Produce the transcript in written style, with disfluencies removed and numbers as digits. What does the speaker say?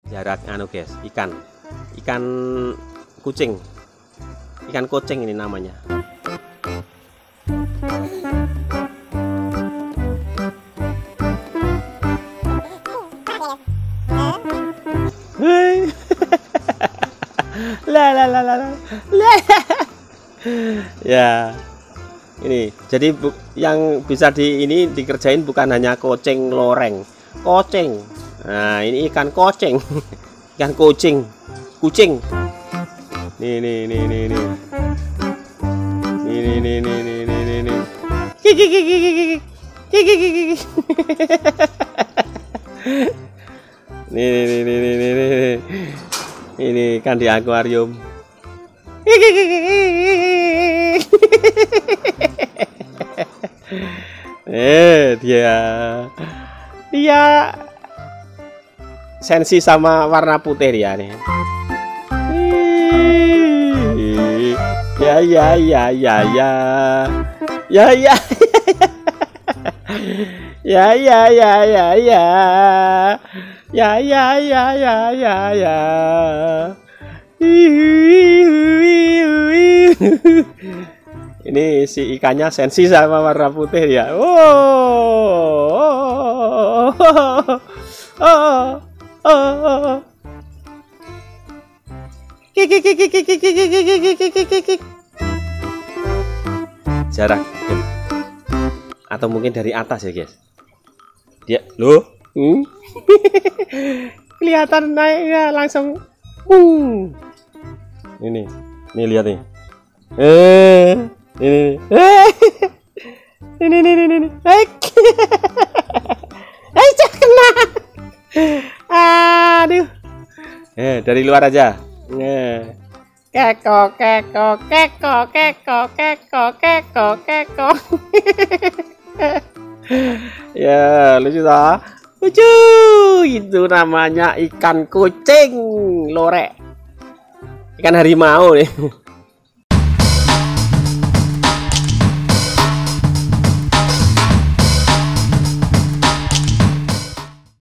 jarak anu guys, ikan kucing, ikan kucing ini namanya. Ya, ini jadi yang bisa ini dikerjain bukan hanya kucing loreng, kucing. Nah, ini ikan kucing, ikan kucing. Nih. Nih. Ini ikan di akuarium. Dia sensi sama warna putih dia nih. Ini si ikannya sensi sama warna putih ya. Jarak atau mungkin dari atas ya guys. Dia loh, kelihatan naiknya langsung. Ini lihat nih. Ini. Kena. Aduh. Dari luar aja. Keko. Ya, lucu tak? Lucu. Itu namanya ikan kucing lorek. Ikan harimau nih.